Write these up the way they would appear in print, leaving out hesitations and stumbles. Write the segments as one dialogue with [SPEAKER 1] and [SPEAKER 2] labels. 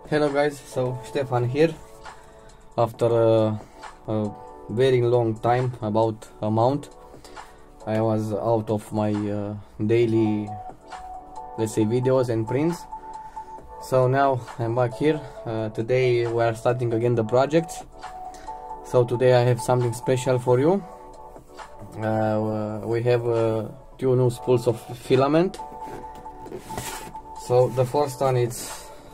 [SPEAKER 1] Hello guys, so Stefan here. After a very long time, about a month, I was out of my daily, let's say, videos and prints. So now I'm back here. Today we are starting again the project. So today I have something special for you. We have two new spools of filament. So the first one is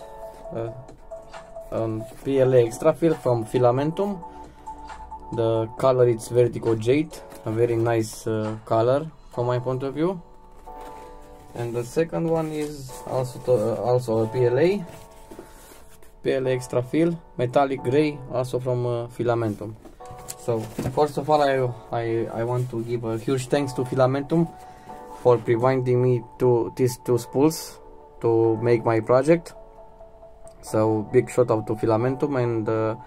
[SPEAKER 1] PLA extra fill from Filamentum. The color is Vertigo Jade, a very nice color from my point of view. And the second one is also a PLA extra fill, metallic gray, also from Filamentum. So first of all, I want to give a huge thanks to Filamentum for providing me these two spools to make my project. So big shout out to Filamentum, and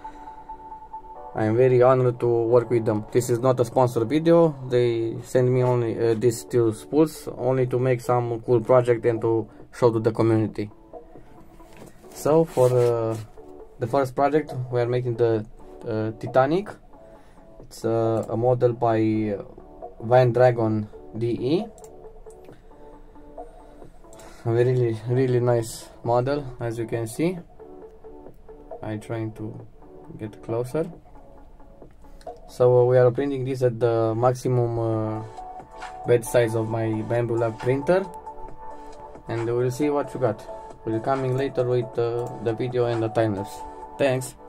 [SPEAKER 1] I am very honored to work with them. This is not a sponsored video. They send me only these two spools only to make some cool project and to show to the community. So for the first project, we are making the Titanic. It's a model by Van Dragon DE. A really nice model, as you can see. I'm trying to get closer. So we are printing this at the maximum bed size of my Bambu Lab printer, and we'll see what you got. We'll coming later with the video and the time lapse. Thanks.